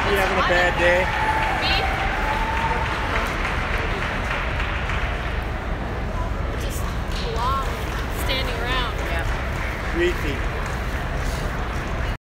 You having a bad day? Me? Just long standing around. Yeah. 3 feet.